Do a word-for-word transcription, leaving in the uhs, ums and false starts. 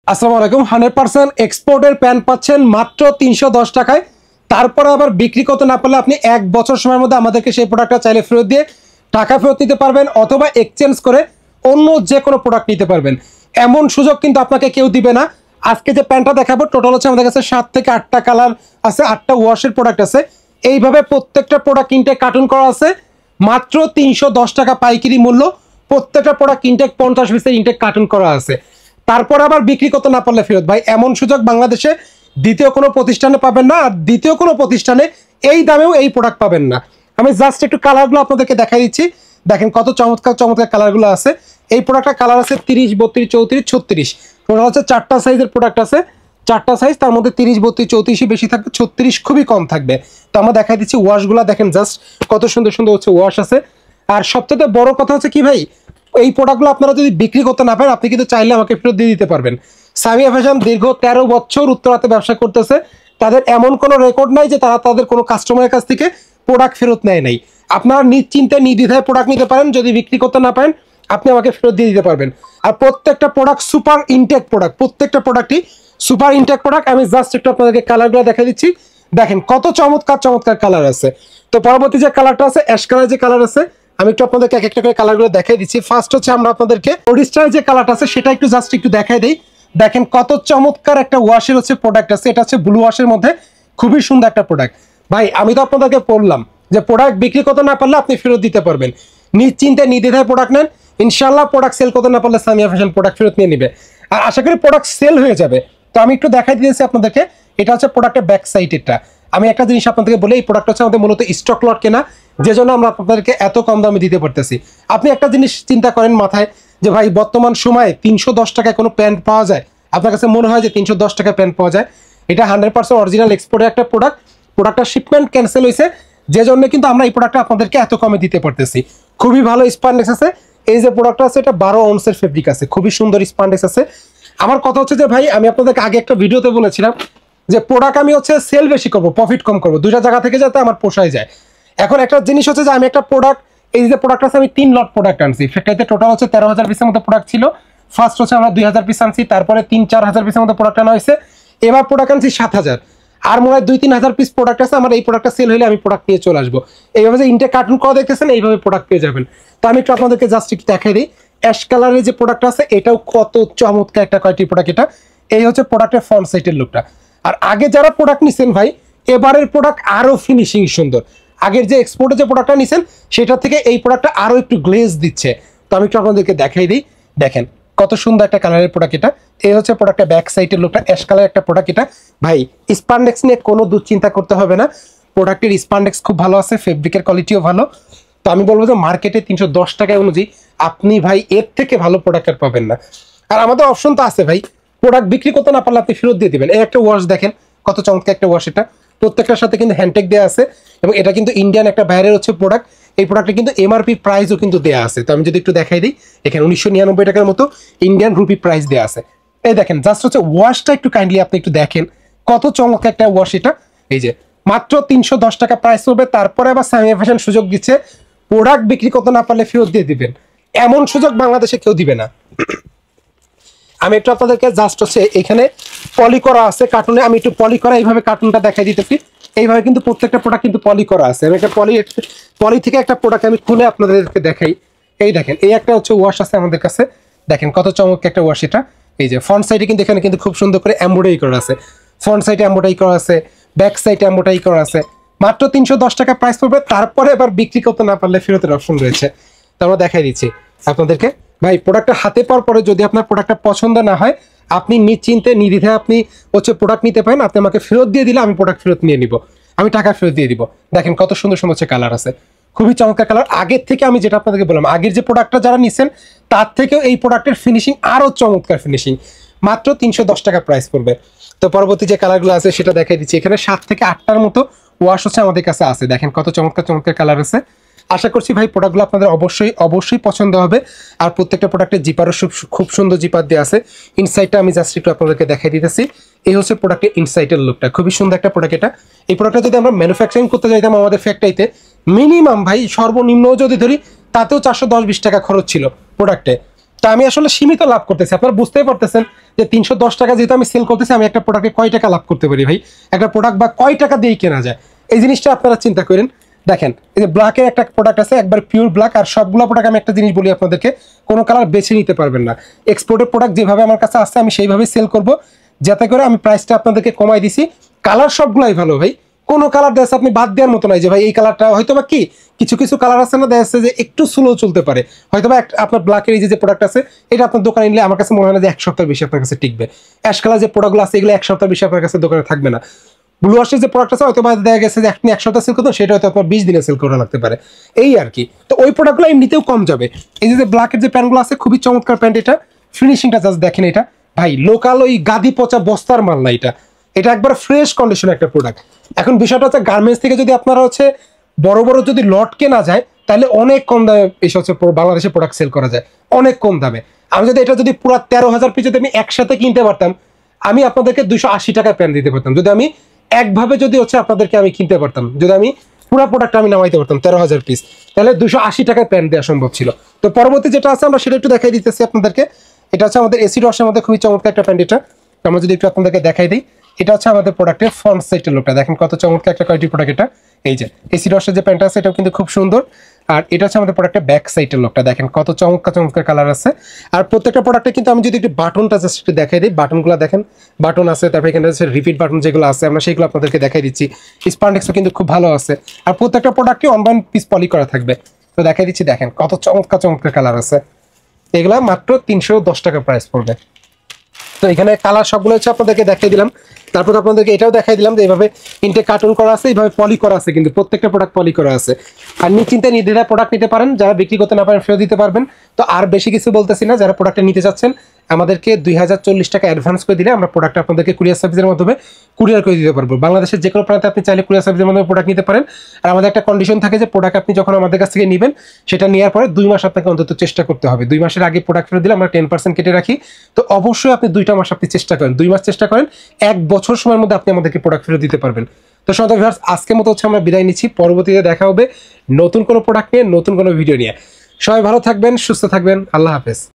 আসসালামু আলাইকুম। Hundred percent এক্সপোর্টের প্যান্ট পাচ্ছেন মাত্র তিনশো দশ টাকায়। তারপরে আবার বিক্রি করতে না পারলে আপনি এক বছর সময়ের মধ্যে আমাদেরকে সেই প্রোডাক্টটা চাইলে ফেরত দিয়ে টাকা ফেরত নিতে পারবেন, অথবা এক্সচেঞ্জ করে অন্য যে কোনো প্রোডাক্ট নিতে পারবেন। এমন সুযোগ কিন্তু আপনাকে কেউ দিবে না। আজকে যে প্যান্টটা দেখাবো টোটাল হচ্ছে আমাদের কাছে সাত থেকে আটটা কালার আছে, আটটা ওয়াশের প্রোডাক্ট আছে। এইভাবে প্রত্যেকটা প্রোডাক্ট ইনটেক কার্টুন করা আছে মাত্র তিনশো দশ টাকা পাইকারি মূল্য। প্রত্যেকটা প্রোডাক্ট ইনটেক পঞ্চাশ পিসের ইনটেক কার্টুন করা আছে। তারপর আবার বিক্রি করতে না পারলে ফেরত। ভাই এমন সুযোগ বাংলাদেশে দ্বিতীয় কোনো প্রতিষ্ঠানে পাবেন না, আর দ্বিতীয় কোনো প্রতিষ্ঠানে এই দামেও এই প্রোডাক্ট পাবেন না। আমি জাস্ট একটু কালারগুলো আপনাদেরকে দেখাই দিচ্ছি। দেখেন কত চমৎকার চমৎকার কালারগুলো আছে। এই প্রোডাক্টটা কালার আছে তিরিশ, বত্রিশ, চৌত্রিশ, ছত্রিশ। টোটাল হচ্ছে চারটা সাইজের প্রোডাক্ট আছে, চারটা সাইজ। তার মধ্যে তিরিশ, বত্রিশ, চৌত্রিশই বেশি থাকবে, ছত্রিশ খুবই কম থাকবে। তো আমরা দেখাই দিচ্ছি ওয়াশগুলো। দেখেন জাস্ট কত সুন্দর সুন্দর হচ্ছে ওয়াশ আছে। আর সবচেয়ে বড় কথা হচ্ছে কি ভাই, এই প্রোডাক্টগুলো আপনারা যদি বিক্রি করতে না পারেন আপনি কিন্তু চাইলে আমাকে ফেরত দিয়ে দিতে পারবেন। সামিয়া ফ্যাশন দীর্ঘ তেরো বছর উত্তরাতে ব্যবসা করতেছে। তাদের এমন কোনো রেকর্ড নাই যে তারা তাদের কোনো কাস্টমারের কাছ থেকে প্রোডাক্ট ফেরত নেয় নাই। আপনারা নিশ্চিন্তে নির্দ্বিধায় প্রোডাক্ট নিতে পারেন। যদি বিক্রি করতে না পারেন আপনি আমাকে ফেরত দিয়ে দিতে পারবেন। আর প্রত্যেকটা প্রোডাক্ট সুপার ইনটেক প্রোডাক্ট, প্রত্যেকটা প্রোডাক্টই সুপার ইনটেক প্রোডাক্ট। আমি জাস্ট একটু আপনাদেরকে কালারগুলো দেখা দিচ্ছি। দেখেন কত চমৎকার চমৎকার কালার আছে। তো পরবর্তী যে কালারটা আছে অ্যাশ কালার যে কালার আছে, আমি একটু আপনাদেরকে এক একটা করে কালারগুলো দেখাই দিচ্ছি। ফার্স্ট হচ্ছে আমরা আপনাদেরকে পলিস্টার যে কালারটা আছে সেটা একটু জাস্ট একটু দেখাই দেই। দেখেন কত চমৎকার একটা ওয়াশের হচ্ছে প্রোডাক্ট আছে। এটা হচ্ছে ব্লু ওয়াশের মধ্যে খুবই সুন্দর একটা প্রোডাক্ট। ভাই আমি তো আপনাদেরকে বললাম যে প্রোডাক্ট বিক্রি করতে না পারলে আপনি ফেরত দিতে পারবেন। নিশ্চিন্তে নির্দ্বিধায় প্রোডাক্ট নেন, ইনশাল্লাহ প্রোডাক্ট সেল করতে না পারলে সামিয়া ফ্যাশন প্রোডাক্ট ফেরত নিয়ে নিবে। আর আশা করি প্রোডাক্ট সেল হয়ে যাবে। তো আমি একটু দেখাই দিয়েছি আপনাদেরকে। এটা হচ্ছে প্রোডাক্টের ব্যাক সাইড। এটা আমি একটা জিনিস আপনাদেরকে বলে, এই প্রোডাক্ট হচ্ছে আমাদের মূলত স্টক লট কেনা, যে জন্য আমরা আপনাদেরকে এত কম দামে দিতে পারতেছি। আপনি একটা জিনিস চিন্তা করেন মাথায় যে ভাই বর্তমান সময়ে তিনশো দশ টাকায় কোনো প্যান্ট পাওয়া যায়? আপনার কাছে মনে হয় যে তিনশো দশ টাকায় প্যান্ট পাওয়া যায়? এটা হান্ড্রেড পার্সেন্ট অরিজিনাল এক্সপোর্টের একটা প্রোডাক্ট। প্রোডাক্টটা শিপমেন্ট ক্যান্সেল হয়েছে, যে জন্য কিন্তু আমরা এই প্রোডাক্টটা আপনাদেরকে এত কমে দিতে পারতেছি। খুবই ভালো স্পান্ডেক্স আছে। এই যে প্রোডাক্টটা আছে এটা বারো অন্সের ফেব্রিক আছে, খুবই সুন্দর স্পান্ডেক্স আছে। আমার কথা হচ্ছে যে ভাই আমি আপনাদেরকে আগে একটা ভিডিওতে বলেছিলাম যে প্রোডাক্ট আমি হচ্ছে সেল বেশি করবো, প্রফিট কম করবো, দুইটা জায়গা থেকে যাতে আমার পোষায় যায়। এখন একটা জিনিস হচ্ছে যে আমি একটা প্রোডাক্ট, এই যে প্রোডাক্ট আছে আমি তিন লট প্রোডাক্ট আনছি। ফ্যাক্টরিতে টোটাল হচ্ছে তেরো হাজার পিসের মতো প্রোডাক্ট ছিল। ফার্স্ট হচ্ছে আমরা দুই হাজার পিস আনছি, তারপরে তিন চার হাজার পিসের মতো প্রোডাক্ট আনা হয়েছে। এবার প্রোডাক্ট আনছি সাত হাজার। আর মনে হয় দুই তিন হাজার পিস প্রোডাক্ট আছে। আমার এই প্রোডাক্টটা সেল হলে আমি প্রোডাক্ট নিয়ে চলে আসবো। এইভাবে যে ইনটেক কার্টুন করা দেখতেছেন এইভাবে প্রোডাক্ট পেয়ে যাবেন। তো আমি একটু আপনাদেরকে জাস্ট একটু দেখাই দিই। অ্যাশ কালারের যে প্রোডাক্ট আছে এটাও কত চমৎকার একটা কোয়ালিটির প্রোডাক্ট। এটা এই হচ্ছে প্রোডাক্টের ফ্রন্ট সাইডের লুকটা। আর আগে যারা প্রোডাক্ট নিছেন ভাই, এবারের প্রোডাক্ট আরো ফিনিশিং সুন্দর। আগের যে এক্সপোর্টে যে প্রোডাক্টটা নিছেন সেটা থেকে এই প্রোডাক্টটা আরো একটু গ্লেজ দিচ্ছে। তো আমি একটু আপনাদেরকে দেখাই দিই। দেখেন কত সুন্দর একটা কালারের প্রোডাক্ট। এটা এই হচ্ছে প্রোডাক্টের ব্যাক সাইডের লুকটা। অ্যাশ কালার একটা প্রোডাক্ট। এটা ভাই স্পান্ডেক্স নিয়ে কোনো দুশ্চিন্তা করতে হবে না। প্রোডাক্টের স্পান্ডেক্স খুব ভালো আছে, ফেব্রিকের কোয়ালিটিও ভালো। তো আমি বলবো যে মার্কেটে তিনশো দশ টাকায় অনুযায়ী আপনি ভাই এর থেকে ভালো প্রোডাক্ট আর পাবেন না। আর আমাদের অপশন তো আছে ভাই, প্রোডাক্ট বিক্রি করতে না পারলে আপনি ফেরত দিয়ে দিবেন। এই একটা ওয়াশ দেখেন কত চমৎকার একটা ওয়াশ। এটা প্রত্যেকটার সাথে কিন্তু হ্যান্ডটেক দেওয়া আছে, এবং এটা কিন্তু ইন্ডিয়ান একটা বাইরের হচ্ছে প্রোডাক্ট। এই প্রোডাক্টে কিন্তু এমআরপি প্রাইসও কিন্তু দেওয়া আছে। তো আমি যদি একটু দেখাই দিই, এখানে উনিশশো নিরানব্বই টাকার মতো ইন্ডিয়ান রুপি প্রাইস দেওয়া আছে। এই দেখেন জাস্ট হচ্ছে ওয়াশটা একটু কাইন্ডলি আপনি একটু দেখেন কত চমৎকার একটা ওয়াশ। এটা এই যে মাত্র তিনশো দশ টাকা প্রাইস পড়বে। তারপরে আবার সামিয়া ফ্যাশন সুযোগ দিচ্ছে প্রোডাক্ট বিক্রি করতে না পারলে ফেরত দিয়ে দিবেন। এমন সুযোগ বাংলাদেশে কেউ দিবে না। আমি একটু আপনাদেরকে জাস্ট হচ্ছে এখানে পলি করা আছে কার্টুনে, আমি একটু পলি করা এইভাবে কার্টুনটা দেখাই দিতেছি। এইভাবে কিন্তু প্রত্যেকটা প্রোডাক্ট কিন্তু পলি করা আছে। আমি একটা পলি পলি থেকে একটা প্রোডাক্ট আমি খুলে আপনাদেরকে দেখাই। এই দেখেন এই একটা হচ্ছে ওয়াশ আছে আমাদের কাছে। দেখেন কত চমৎকার একটা ওয়াশ। এটা এই যে ফ্রন্ট সাইডে কিন্তু এখানে কিন্তু খুব সুন্দর করে এমব্রয়ডারি করা আছে। ফ্রন্ট সাইডে এমব্রয়ডারি করা আছে, ব্যাক সাইডে এমব্রয়ডারি করা আছে। মাত্র তিনশো দশ টাকা প্রাইস পড়বে। তারপরে এবার বিক্রি করতে না পারলে ফেরতের অপশন রয়েছে। তো আমরা দেখাই দিচ্ছি আপনাদেরকে। ভাই প্রোডাক্টটা হাতে পাওয়ার পরে যদি আপনার প্রোডাক্টটা পছন্দ না হয় আপনি নিশ্চিন্তে নির্দ্বিধায় আপনি হচ্ছে প্রোডাক্ট নিতে পারেন। আপনি আমাকে ফেরত দিয়ে দিলে আমি প্রোডাক্ট ফেরত নিয়ে নিব, আমি টাকা ফেরত দিয়ে দিব। দেখেন কত সুন্দর সুন্দর হচ্ছে কালার আছে, খুবই চমৎকার কালার। আগের থেকে আমি যেটা আপনাদেরকে বললাম, আগের যে প্রোডাক্টটা যারা নিচ্ছেন তার থেকেও এই প্রোডাক্টের ফিনিশিং আরও চমৎকার ফিনিশিং। মাত্র তিনশো দশ টাকা প্রাইস পড়বে। তো পরবর্তী যে কালারগুলো আছে সেটা দেখাই দিচ্ছি। এখানে সাত থেকে আটটার মতো ওয়াশ হচ্ছে আমাদের কাছে আছে। দেখেন কত চমৎকার চমৎকার কালার আছে। আশা করছি ভাই প্রোডাক্টগুলো আপনাদের অবশ্যই অবশ্যই পছন্দ হবে। আর প্রত্যেকটা প্রোডাক্টের জিপারও খুব সুন্দর জিপার দেওয়া আছে। ইনসাইডটা আমি জাস্ট একটু আপনাদেরকে দেখাই দিতেছি। এই হচ্ছে প্রোডাক্টের ইনসাইডের লুকটা, খুবই সুন্দর একটা প্রোডাক্ট। এটা এই প্রোডাক্টটা যদি আমরা ম্যানুফ্যাকচারিং করতে যাইতাম আমাদের ফ্যাক্টরিতে মিনিমাম ভাই সর্বনিম্ন যদি ধরি তাতেও চারশো দশ বিশ টাকা খরচ ছিল প্রোডাক্টে। তা আমি আসলে সীমিত লাভ করতেছি, আপনারা বুঝতেই পারতেছেন যে তিনশো দশ টাকা যেহেতু আমি সেল করতেছি, আমি একটা প্রোডাক্টে কয় টাকা লাভ করতে পারি ভাই, একটা প্রোডাক্ট বা কয় টাকা দিয়েই কেনা যায়, এই জিনিসটা আপনারা চিন্তা করেন। দেখেন এই যে ব্ল্যাকের একটা প্রোডাক্ট আছে, একবার পিওর ব্ল্যাক, আর সবগুলো প্রোডাক্ট আমি একটা জিনিস বলি আপনাদেরকে, কোনো কালার বেছে নিতে পারবেন না। এক্সপোর্টের প্রোডাক্ট যেভাবে আমার কাছে আসছে আমি সেইভাবেই সেল করব, যাতে করে আমি প্রাইসটা আপনাদেরকে কমাই দিছি। কালার সবগুলাই ভালো ভাই, কোনো কালার দেখা আপনি বাদ দেওয়ার মতো নয় যে ভাই এই কালারটা হয়তো বা কি, কিছু কিছু কালার আছে না দেখা যাচ্ছে যে একটু স্লো চলতে পারে, হয়তো বা আপনার ব্ল্যাকের এই যে প্রোডাক্ট আছে এটা আপনার দোকানে নিলে আমার কাছে মনে হয় না যে এক সপ্তাহ বেশি আপনার কাছে টিকবে। অ্যাশ কালার যে প্রোডাক্টগুলো আছে এগুলো এক সপ্তাহ বেশি আপনার কাছে দোকানে থাকবে না। ব্লু ওয়াশের যে প্রোডাক্ট আছে হয়তো বা দেখা গেছে যে আপনি এক সপ্তাহ সেল করতেন, সেটা হয়তো আপনার বিশ দিনে সেল করা লাগতে পারে, এই আর কি। তো ওই প্রোডাক্টগুলো এমনিতেও কম যাবে। এই যে ব্ল্যাকের যে প্যান্টগুলো আছে খুবই চমৎকার প্যান্ট, এটা ফিনিশিংটা জাস্ট দেখেন, এটা ভাই লোকাল ওই গাদি পচা বস্তার মাল না, এটা এটা একবার ফ্রেশ কন্ডিশন একটা প্রোডাক্ট। এখন বিষয়টা হচ্ছে গার্মেন্টস থেকে যদি আপনারা হচ্ছে বড় বড় যদি লট কেনা যায় তাহলে অনেক কম দামে এসে হচ্ছে বাংলাদেশে প্রোডাক্ট সেল করা যায়, অনেক কম দামে। আমি যদি এটা যদি পুরো তেরো হাজার পিস যদি আমি একসাথে কিনতে পারতাম, আমি আপনাদেরকে দুইশো আশি টাকায় প্যান্ট দিতে পারতাম, যদি আমি একভাবে যদি হচ্ছে আপনাদেরকে আমি কিনতে পারতাম, যদি আমি পুরো প্রোডাক্ট আমি নামাইতে পারতাম তেরো হাজার পিস, তাহলে দুশো আশি টাকায় প্যান্ট দেওয়া সম্ভব ছিল। তো পরবর্তী যেটা আছে আমরা সেটা একটু দেখাই দিতেছি আপনাদেরকে। এটা হচ্ছে আমাদের এসি রসের মধ্যে খুবই চমৎকার একটা প্যান্ট, এটা আমরা যদি একটু আপনাদেরকে দেখাই দিই, এটা হচ্ছে আমাদের প্রোডাক্টের ফ্রন্ট সাইডের লুকটা দেখেন কত চমৎকার একটা কোয়ালিটি প্রোডাক্ট। এটা এই যে এসি রসের যে প্যান্ট আছে এটাও কিন্তু খুব সুন্দর, আর এটা হচ্ছে আমাদের প্রোডাক্টের ব্যাক সাইডের লুকটা দেখেন কত চমৎকার চমৎকার কালার আছে। আর প্রত্যেকটা প্রোডাক্টে কিন্তু আমি যদি একটু বাটনটা জাস্ট একটু দেখাই দিই, বাটনগুলো দেখেন, বাটন আছে, তারপরে এখানে হচ্ছে রিপিট বাটন যেগুলো আছে আমরা সেগুলো আপনাদেরকে দেখাই দিচ্ছি। স্পান্ডেক্সও কিন্তু খুব ভালো আছে, আর প্রত্যেকটা প্রোডাক্টে অন বাই পিস পলি করা থাকবে। তো দেখাই দিচ্ছি দেখেন কত চমৎকার চমৎকার কালার আছে, এগুলা মাত্র তিনশো দশ টাকা প্রাইস পড়বে। তো এখানে কালার সবগুলো হচ্ছে আপনাদেরকে দেখাই দিলাম, তারপর আপনাদেরকে এটাও দেখাই দিলাম যে এইভাবে ইনটেক কার্টুন করা আছে, এইভাবে পলি করা আছে, কিন্তু প্রত্যেকটা প্রোডাক্ট পলি করা আছে। আর নিশ্চিন্তে নির্দ্বিধায় প্রোডাক্ট নিতে পারেন, যারা বিক্রি করতে না পারেন ফেরত দিতে পারবেন। তো আর বেশি কিছু বলতেছি না, যারা প্রোডাক্টটা নিতে চাচ্ছেন আমাদেরকে দুই হাজার চল্লিশ টাকা অ্যাডভান্স করে দিলে আমরা প্রোডাক্টটা আপনাদেরকে কুরিয়ার সার্ভিসের মাধ্যমে কুরিয়ার করে দিতে পারবো। বাংলাদেশের যে কোনো প্রান্তে আপনি চাইলে কুরিয়ার সার্ভিসের মাধ্যমে প্রোডাক্ট নিতে পারেন। আর আমাদের একটা কন্ডিশন থাকে যে প্রোডাক্ট আপনি যখন আমাদের কাছ থেকে নেবেন সেটা নেওয়ার পরে দুই মাস আপনাকে অন্তত চেষ্টা করতে হবে, দুই মাসের আগে প্রোডাক্ট ফেরত দিলে আমরা টেন পার্সেন্ট কেটে রাখি। তো অবশ্যই আপনি দুইটা মাস আপনি চেষ্টা করেন, দুই মাস চেষ্টা করেন, এক বছর সময়ের মধ্যে আপনি আমাদেরকে প্রোডাক্ট ফেরত দিতে পারবেন। তো সন্ধ্যা ভিউয়ার্স আজকের মতো হচ্ছে আমরা বিদায় নিচ্ছি, পরবর্তীতে দেখা হবে নতুন কোনো প্রোডাক্ট নিয়ে, নতুন কোনো ভিডিও নিয়ে। সবাই ভালো থাকবেন, সুস্থ থাকবেন, আল্লাহ হাফেজ।